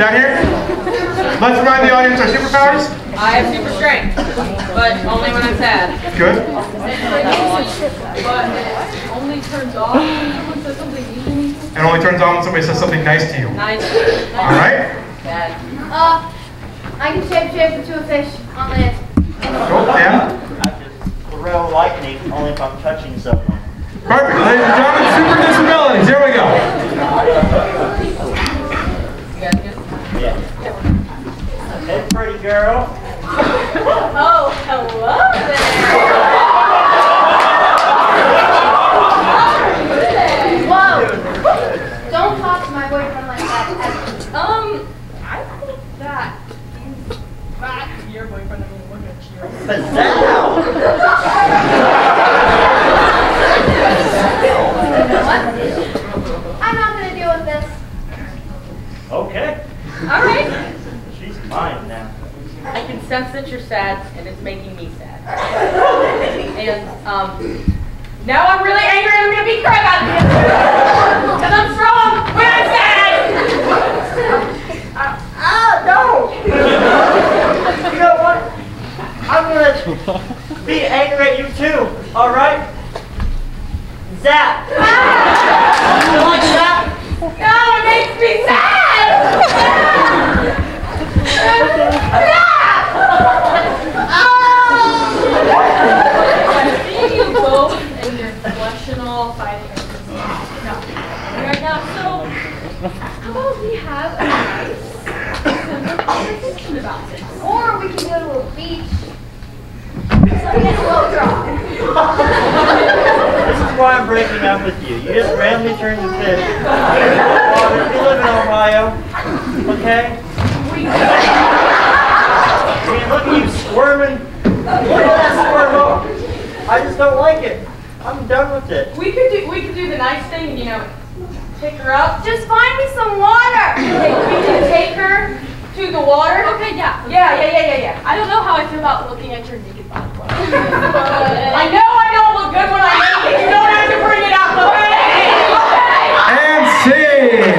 down here. Let's remind the audience our superpowers. I have super strength, but only when I'm sad. Good. But it only turns off when someone says something mean to me. And only turns on when somebody says something nice to you. Nice. All right. Bad. I can shape into a fish on land. Go, Dan. I just throw lightning only if I'm touching someone. Perfect. Ladies and gentlemen, super disabilities. Here we go. You guys good? Yeah. Hey, pretty girl. Oh, hello there. Whoa! Don't talk to my boyfriend like that. I think that he's back to your boyfriend. I mean, look at you. Pizzazz! What? I'm not gonna deal with this. Okay. All right. She's mine now. I can sense that you're sad, and it's making me sad. And now I'm really angry. I'm gonna be cry about it because I'm strong when I'm sad. No! You know what? I'm gonna be angry at you too, alright? Zap! You like that? No, it makes me sad. See you both and your questionable fighting. No, right now. So, how about we have a nice, simple conversation about this? Or we can go to a beach. So we get slow draw. This is why I'm breaking up with you. You just randomly turn to fish. You live in Ohio, okay? I mean, look at you squirming. Look at that squirm. I just don't like it. I'm done with it. We could do the nice thing and, you know, pick her up. Just find me some water. We can take her to the water. Okay, yeah. Yeah. I don't know how I feel about looking at your naked body. I know I don't look good when I'm naked. You don't have to bring it out. Okay. And see.